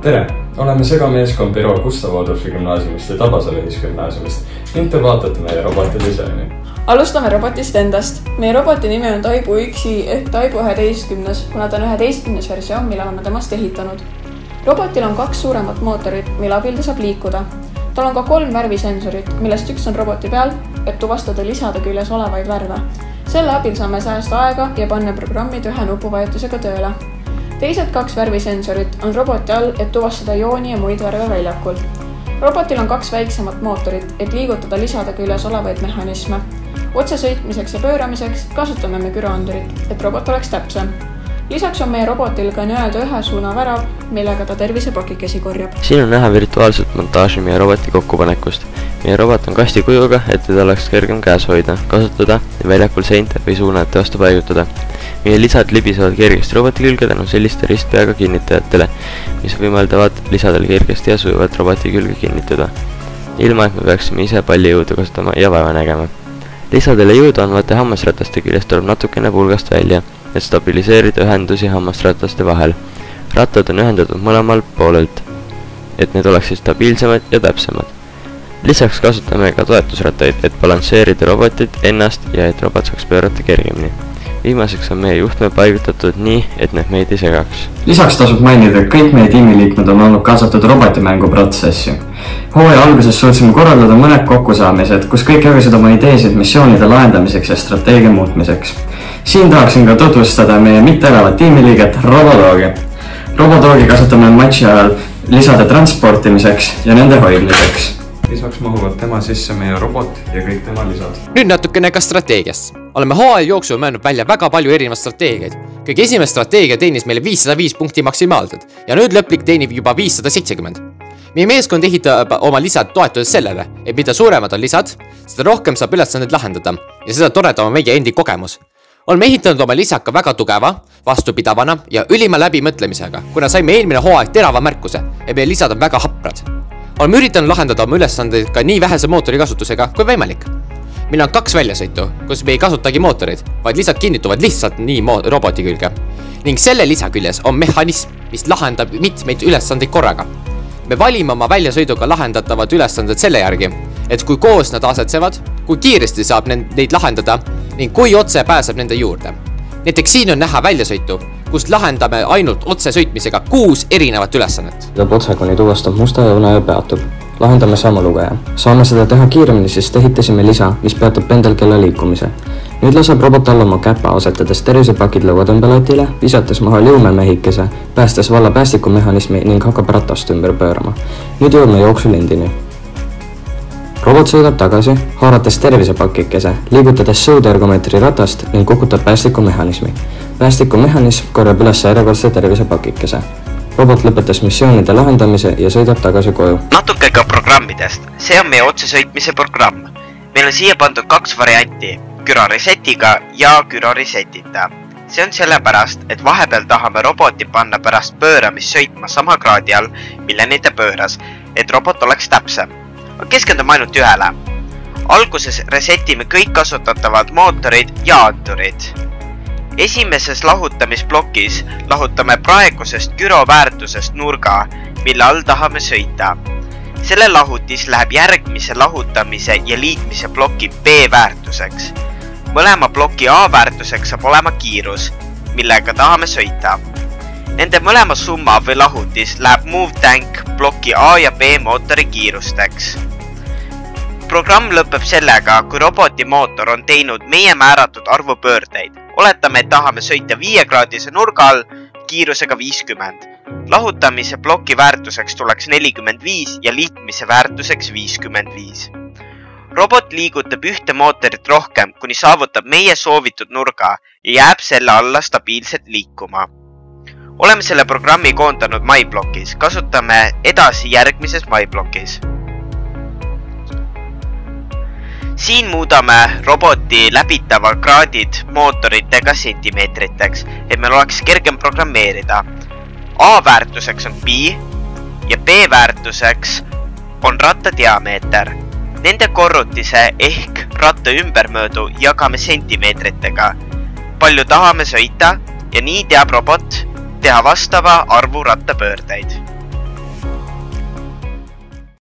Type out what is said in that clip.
Tere! Oleme segameeskond PiRoo Gustav Adolfi gümnaasiumist ja Tabasalu ühisgümnaasiumist ning te vaatate meie roboti disaini. Alustame robotist endast. Meie roboti nimi on Taibu 1 ehk Taibu 11, kuna ta on 11. versioon, mille oleme temast ehitanud. Robotil on 2 suuremat mootorit, mille abil ta saab liikuda. Tal on ka 3 värvisensorit, millest üks on roboti peal, et tuvastada lisade küljes olevaid värve. Selle abil saame säästa aega ja panna programmid ühe nupuvajutusega tööle. Teised 2 värvisensorit on roboti all, et tuvastada jooni ja muid värve väljakult. Robotil on 2 väiksemat mootorit, et liigutada lisade küljes olevaid mehhanisme. Otse sõitmiseks ja pööramiseks kasutame me küroandurit, et robot oleks täpsem. Lisaks on meie robotil ka n-öelda ühe suuna värav, millega ta tervisepakikesi korjab. Siin on näha virtuaalset montaaži meie roboti kokkupanekust. Meie robot on kasti kujuga, et teda oleks kergem käes hoida, kasutada ja väljakul seinte või suunate vastu paigutada. Meie lisad libisevad kergesti roboti külge tänu selliste ristpeaga kinnitajatele, mis võimaldavad lisadel kergesti ja sujuvalt roboti külge kinnituda, ilma et me peaksime ise palju jõudu kasutama ja vaeva nägema. Lisadele jõudu andvate hammasrataste küljest tuleb natukene pulgast välja, et stabiliseerida ühendusi hammasrataste vahel. Rattad on ühendatud mõlemal poolelt, et need oleksid stabiilsemad ja täpsemad. Lisaks kasutame ka toetusrattaid, et balansseerida robotit ennast ja et robot saaks pöörata kergemini. Viimaseks on meie juhtme paigutatud nii, et need meid ei segaks. Lisaks tasub mainida, et kõik meie tiimiliikmed on olnud kaasatud robotimängu protsessi. Hooaja alguses suutsime korraldada mõned kokkusaamised, kus kõik jagasid oma ideesid missioonide lahendamiseks ja strateegia muutmiseks. Siin tahaksin ka tutvustada meie mitteelavat tiimiliiget Robodoogi. Robodoogi kasutame matši ajal lisade transportimiseks ja nende hoidmiseks. Lisaks mahuvad tema sisse meie robot ja kõik tema lisad. Nüüd natukene ka strateegiast. Oleme hooaja jooksul mõelnud välja väga palju erinevaid strateegiaid. Kõige esimene strateegia teenis meile 505 punkti maksimaalselt ja nüüd lõplik teenib juba 570. Meie meeskond ehitab oma lisad toetudes sellele, et mida suuremad on lisad, seda rohkem saab ülesanded lahendada ja seda toredama meie endi kogemus. Oleme ehitanud oma lisad ka väga tugeva, vastupidavana ja ülima läbimõtlemisega, kuna saime eelmine hooaeg terava märkuse, et meie lisad on väga haprad. Oleme üritanud lahendada oma ülesandeid ka nii vähese mootori kasutusega kui võimalik. Meil on 2 väljasõitu, kus me ei kasutagi mootorid, vaid lisad kinnituvad lihtsalt nii roboti külge. Ning selle lisa küljes on mehhanism, mis lahendab mitmeid ülesandeid korraga. Me valime oma väljasõiduga lahendatavad ülesanded selle järgi, et kui koos nad asetsevad, kui kiiresti saab neid lahendada ning kui otse pääseb nende juurde. Näiteks siin on näha väljasõitu, kus lahendame ainult otse sõitmisega 6 erinevat ülesannet. Sõidab otse, kuni tuvastab musta joone ja peatub. Lahendame sama lugeja. Saame seda teha kiiremini, sest ehitasime lisa, mis peatab pendelkella liikumise. Nüüd laseb robot alla oma käpa, asetades tervisepakid lõuatõmbelatile, visates maha liumemehikese, päästes valla päästikumehhanismi ning hakkab ratast ümber pöörama. Nüüd jõudme jooksulindini. Robot sõidab tagasi, haarates tervisepakikese, liigutades sõudergomeetri ratast ning kukutab päästikumehhanismi. Päästikumehhanism korjab üles järjekordse tervisepakikese. Robot lõpetas missioonide lahendamise ja sõidab tagasi koju. Natuke ka programmidest. See on meie otsesõitmise programm. Meil on siia pandud 2 varianti, Gyro resetiga ja Gyro resetita. See on sellepärast, et vahepeal tahame roboti panna pärast pööramist sõitma sama kraadi all, milleni ta pööras, et robot oleks täpsem. Keskendume ainult ühele. Alguses resetime kõik kasutatavad mootorid ja anturid. Esimeses lahutamisplokis lahutame praegusest Gyro väärtusest nurga, mille all tahame sõita. Selle lahutis läheb järgmise lahutamise ja liitmise ploki B väärtuseks. Mõlema ploki A väärtuseks saab olema kiirus, millega tahame sõita. Nende mõlema summa või lahutis läheb Move Tank ploki A ja B mootori kiirusteks. Programm lõpeb sellega, kui roboti mootor on teinud meie määratud arvu pöördeid. Oletame, et tahame sõita 5-kraadise nurga all kiirusega 50. Lahutamise ploki väärtuseks tuleks 45 ja liitmise väärtuseks 55. Robot liigutab ühte mootorit rohkem, kuni saavutab meie soovitud nurga ja jääb selle alla stabiilselt liikuma. Oleme selle programmi koondanud MyBlockis, kasutame edasi järgmises MyBlockis. Siin muudame roboti läbitava kraadid mootoritega sentimeetriteks, et meil oleks kergem programmeerida. A väärtuseks on pi ja B väärtuseks on ratta diameeter. Nende korrutise ehk ratta ümbermöödu jagame sentimeetritega. Palju tahame sõita ja nii teab robot teha vastava arvu rattapöördeid.